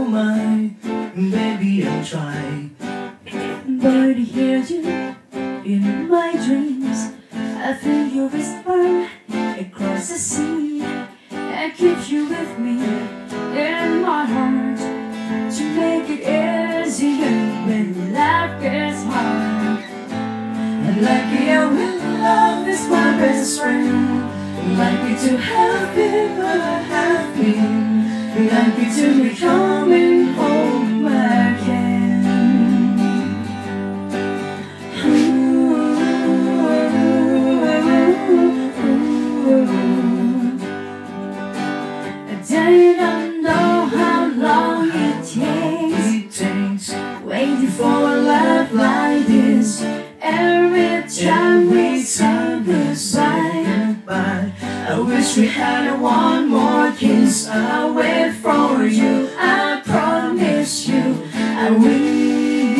my, baby, I'll try. But here you, in my dreams, I feel you whisper across the sea. I keep you with me in my heart to make it easier when life gets hard. I'd like you when love is my best friend. I'd like you to have been what I have been. I'd like you to be coming home again. I don't know how long it takes waiting for a love like this. Every time we say goodbye, I wish we had one more kiss. I'll wait for you, I promise you I will.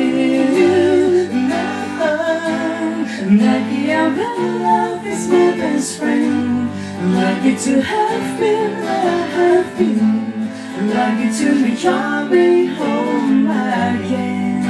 Like your love is my best friend. Like you to have been what I have been. Like you to be coming home again.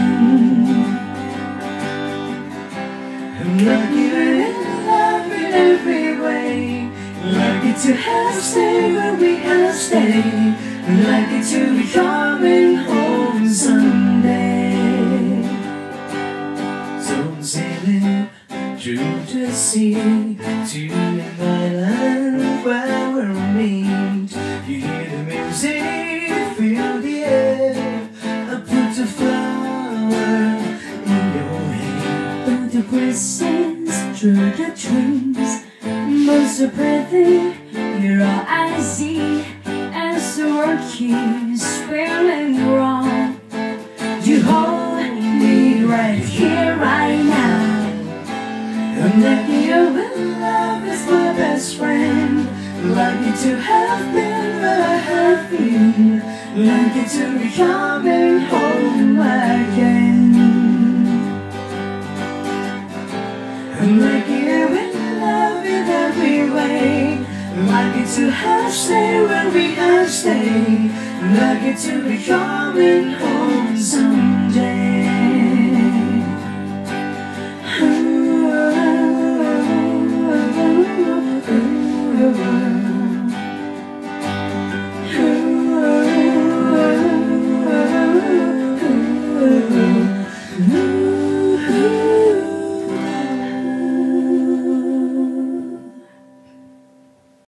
Like you in love in every way. Like you to have stayed where we have stayed. Like you to be coming home someday. So I'm sailing through the sea to an island where we'll meet. You hear the music, feel the air. I put a flower in your hair. Through the presents, through the dreams, most so pretty, you're all I see. As the world keeps spinning wrong, you hold me right here, right now. I'm lucky you when love is my best friend. Lucky to have been what I have been. Lucky to be coming home again. I'm lucky you when love in every way. Lucky to have stayed where we have stayed. Lucky to be coming home someday.